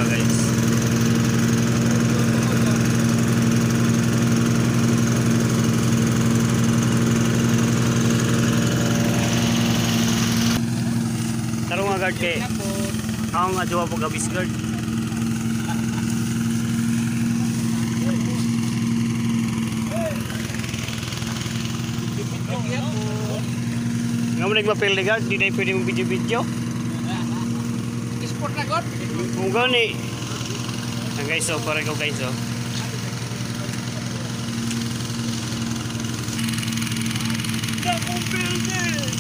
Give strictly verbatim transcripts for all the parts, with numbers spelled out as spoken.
guys. Tarong nga guard kay ako nga jowa po gabis guard. Nga mo nagmapil ni guard, di na pwede mong video-video. Sport na god. Kung gani. Ang guys, so para ko guys, oh. Dakong building.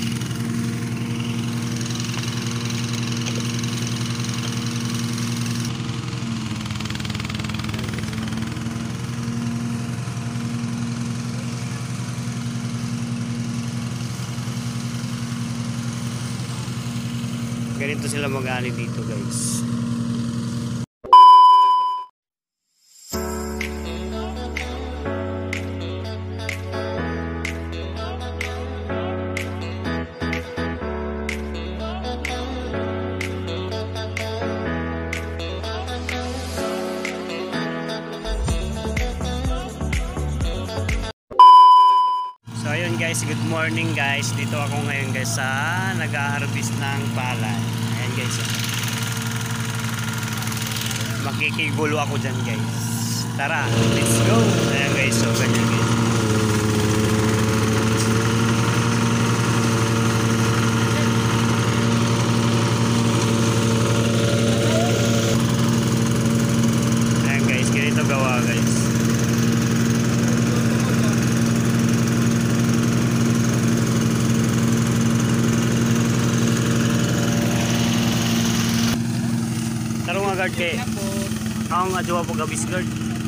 Ganito sila mag-ani dito guys. So ayun guys, good morning guys. Dito ako ngayon guys sa nag-harvest ng palay. Ayan guys. Makikigulo ako dyan guys. Tara, let's go. Ayan guys, so ganyan guys. Ayan guys, ganito gawa guys. Tarong nga guard kay ako nga jowa po gabis guard.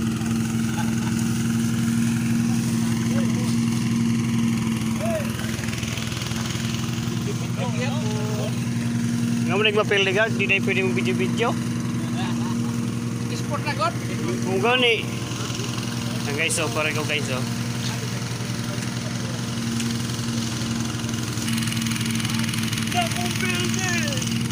Nga mo nagmapil ni guard, di na pwede mong video-video. Sport na god. Kung gani. Ang guys, so para ko guys, oh. Dakong building.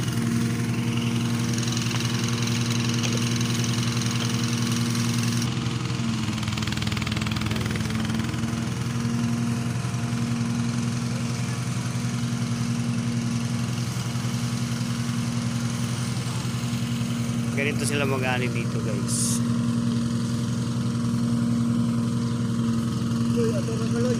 Ganito sila mag-ani dito guys. Loy, ato na kaloy.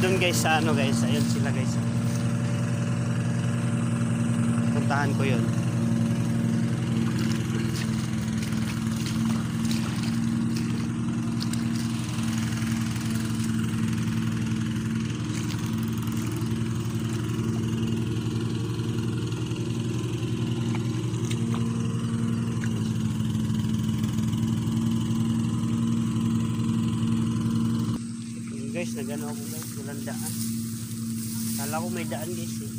doon guys sa ano guys. Ayun sila guys. Puntahan ko yun. Guys, nagano ako guys, walang daan. Kala ko may daan guys eh.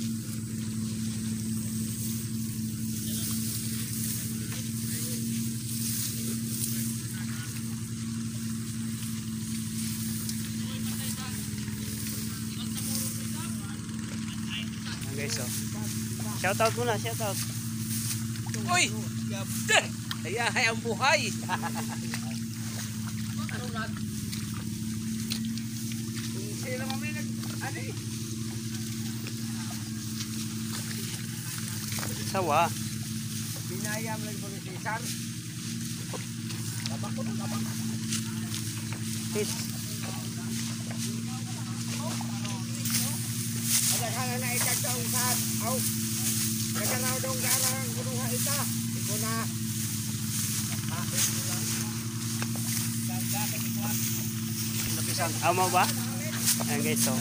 Ayan guys oh. Shout out muna, shout out. Uy! Hayay ang buhay! Sila kami nag... Ano eh? Sawa. Binaya mo lang po ni Cesar. Labak ko na, labak. Sis. Ada ka na na ikagdaong saan. Aw! Naganaw daong garang kunuha ita. Iko na. Bakit mo lang? Gagagag ikuha. Napisan. Amo ba? Ayan guys oh.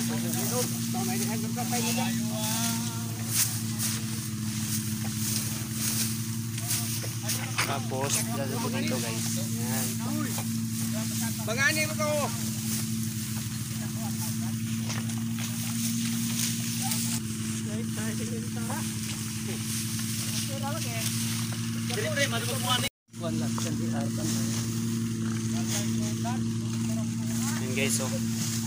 Tapos lalagyan ko dito guys. Ayan. Bangani mo ko. Ayan guys oh.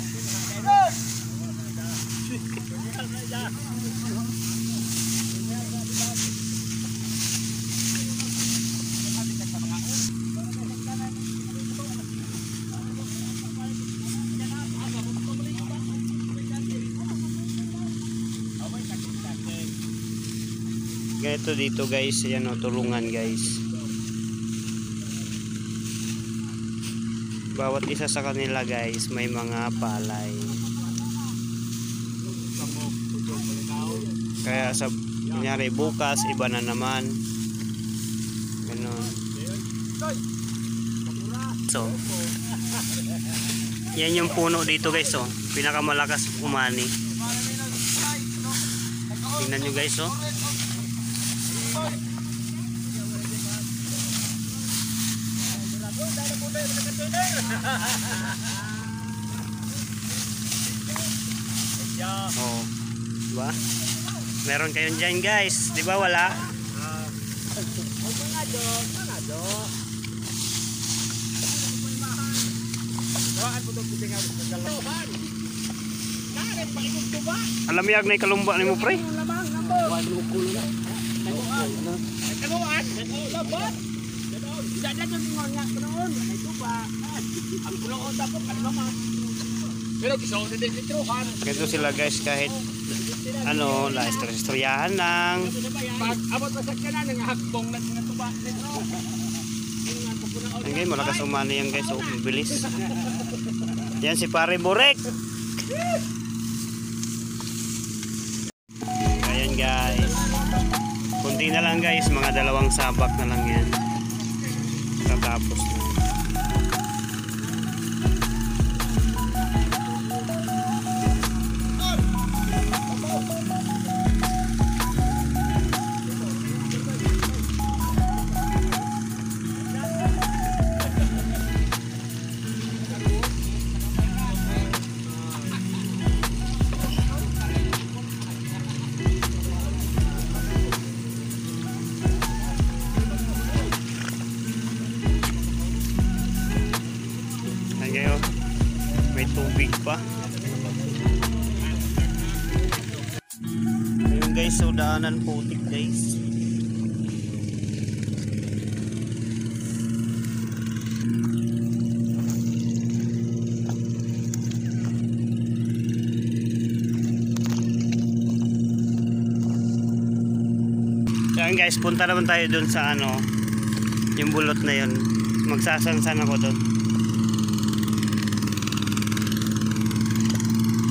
Ganito dito guys, ayan o, tulungan guys. Bawat isa sa kanila guys may mga palay. Kaya sa kunyari bukas iba na naman. Ganon. So yan yung puno dito guys oh. Pinakamalakas umani. Tingnan nyo guys oh. Oh, diba? Meron kayong dyan guys, di ba wala? Alamiyag na ikalumba ni mo pre? Ganito sila guys kahit ano, la-istoryahan lang. Abot pa sa kanan ng hakbong na tuba. Ayan guys, malakas umano yan guys, oh, mabilis. Yan si Pare Borek. Ayan guys. Kunti na lang guys, mga dalawang sabak na lang yan. Tatapos na. Ngayon, may tubig pa. Ayun guys, so daanan putik guys. Ayan guys, punta naman tayo dun sa ano, yung bulot na yun. Magsasansan ako dun.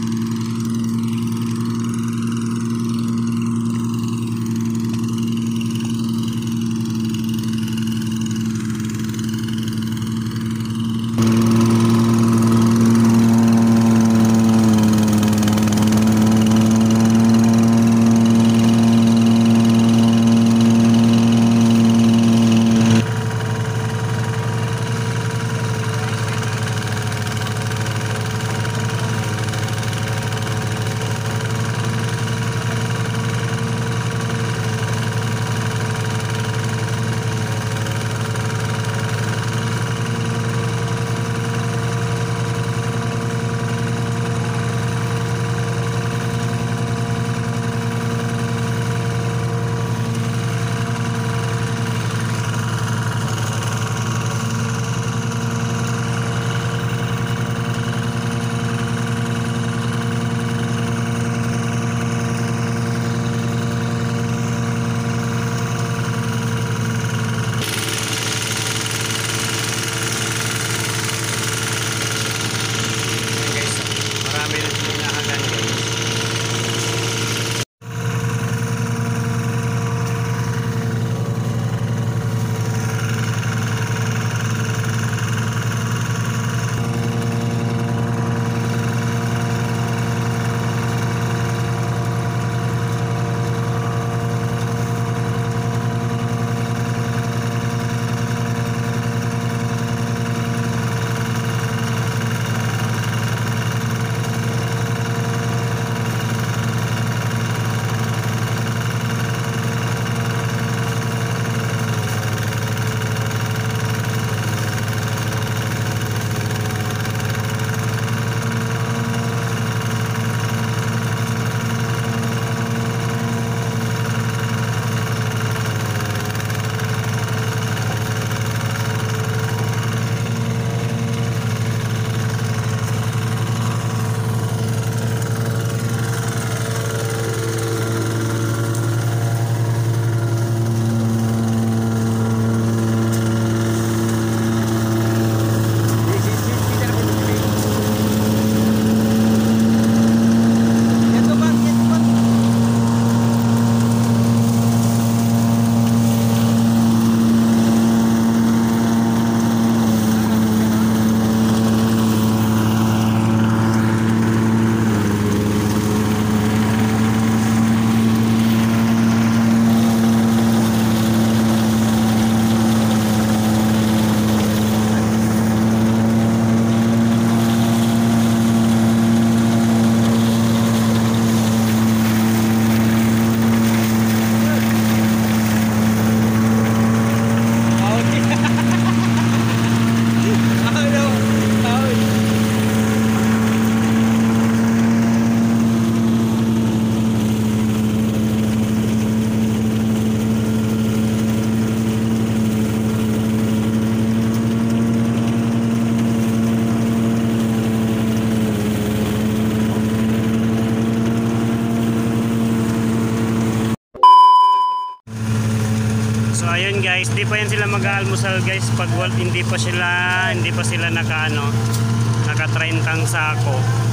hindi pa yan sila mag-aalmusal guys pag wal, hindi pa sila hindi pa sila naka ano naka-train kang sako.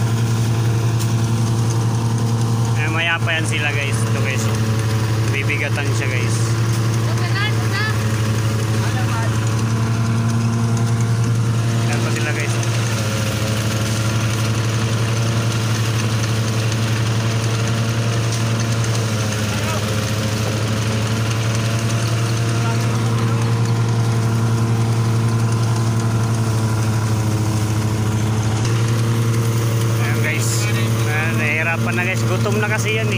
Eh, maya pa yan sila guys. Ito guys, oh. Bibigatan siya guys. Yan pa sila guys, oh. Pa na guys, gutom na kasi yan eh.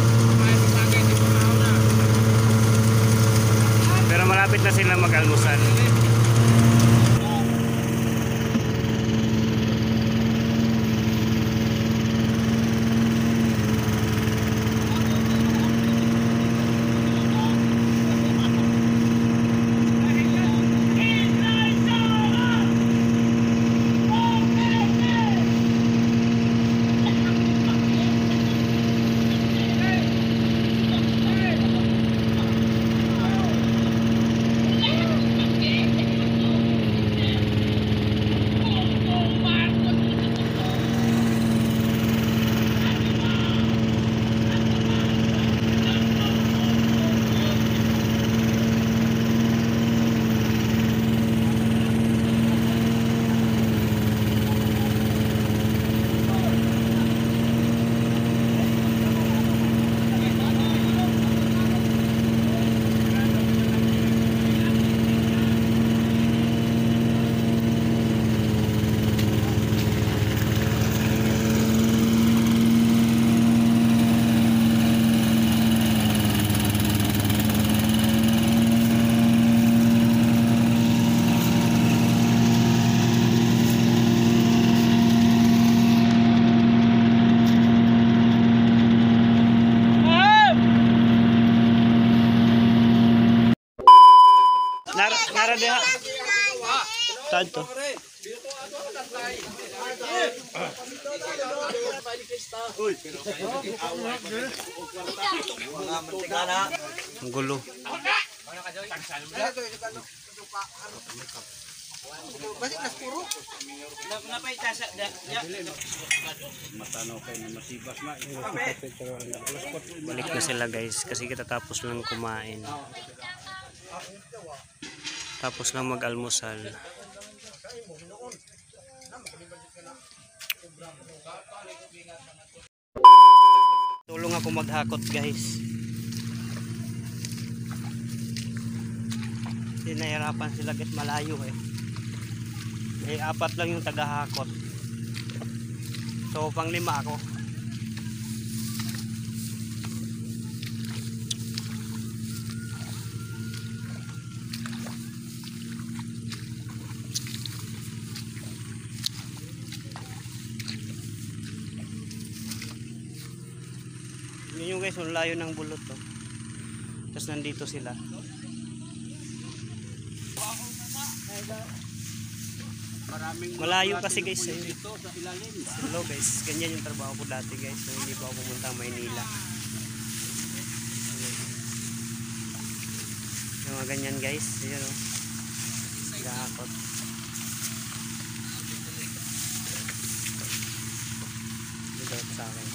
Pero malapit na sila mag-almusal. Nar nara diha. Tanto. Ang gulo. Balik nas puro. Balik na sila guys kasi kita tapos lang kumain. Tapos lang mag-almusal. Tulong ako maghakot guys. Hindi nahirapan sila guys, malayo eh. Eh apat lang yung tagahakot. So pang lima ako. Yun yung guys, yung layo ng bulot to. Tapos nandito sila. Malayo kasi guys eh. Hello guys, ganyan yung trabaho ko dati guys nung hindi pa ako pumunta ng Maynila. Yung mga ganyan guys, yun o. Gahakot. Dito sa akin.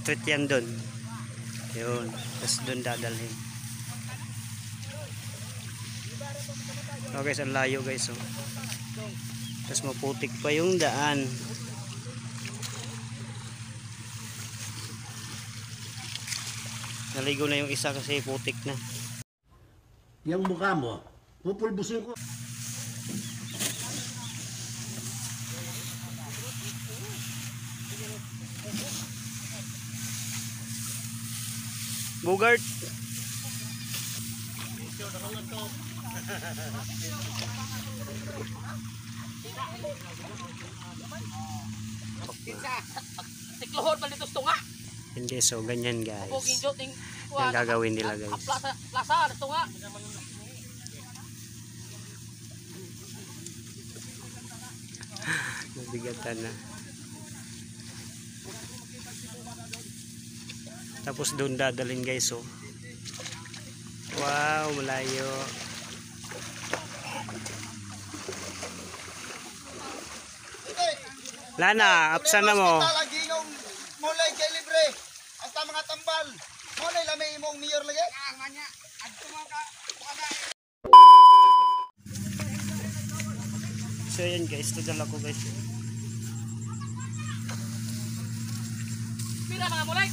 street yan doon. Yun. Tapos doon dadalhin. So guys, ang layo guys. Oh. Tapos maputik pa yung daan. Naligo na yung isa kasi putik na. Yang mukha mo, pupulbusin ko. Bugart. Tiklohon man dito tunga. Hindi, so ganyan guys. Puging joting. Yung gagawin nila guys. Plaza plaza tunga. Nabigatan na. Tapos doon dadalhin guys. Oh. Wow, malayo. Lana, apsan na mo. Lagi nung mulay kay libre. Hasta mga tambal. Mulay lamay imong mayor lagi. So yan guys, ito dala ko guys. Pira mga mulay.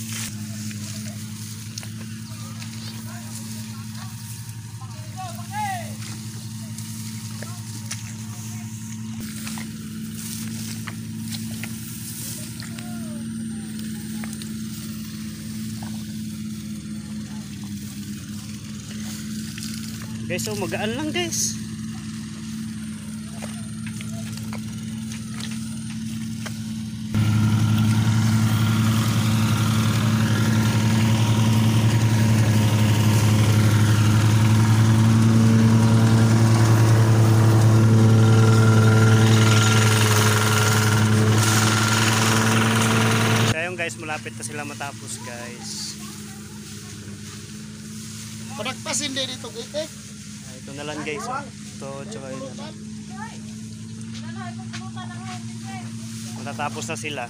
Guys, so magaan lang guys. So ayun guys, malapit na sila matapos guys. Padagpasin din dito gitik. Ah, ito na lang guys. Oh. Ito, tsaka yun na lang. Matatapos na sila.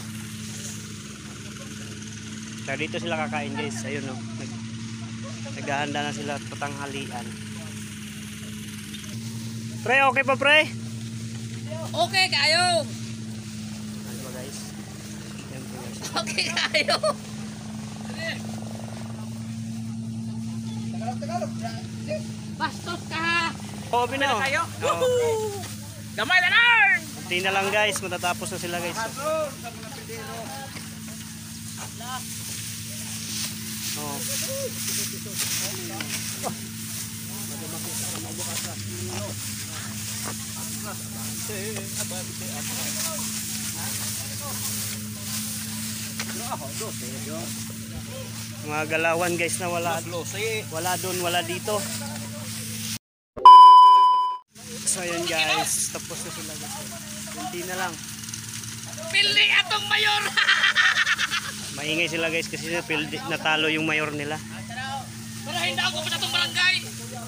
Kaya dito sila kakain guys. Ayun oh. Nag naghahanda na sila patanghalian. Pre, okay pa pre? Okay kayo. Ano ba guys? Yan po guys. Okay kayo. Bastos ka. Oh, bino. Kayo. Oh. Gamay na lang. Hindi na lang guys. Matatapos na sila guys. Oh. Mga galawan guys na wala wala doon, wala dito. So yun guys, tapos na sila guys. Hindi na lang. Pili atong mayor. Maingay sila guys kasi pildi, natalo yung mayor nila. Pero hindi ako pa sa itong barangay.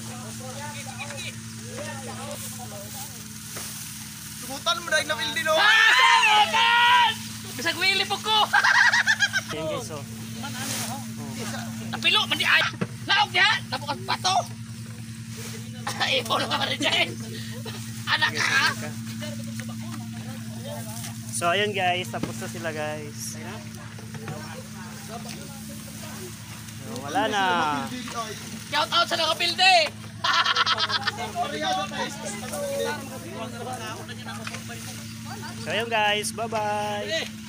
Sugutan mo dahil na wildi no. Sagutan! Bisag wili po ko. Yan guys, oh. Napilo, mandi ay. Laog diha, nabukas pato. Ay, mo na rin dyan. Anak ka. So ayun guys, tapos na sila guys. So, wala na. Shout out sa nakapilde. So ayun guys, bye bye.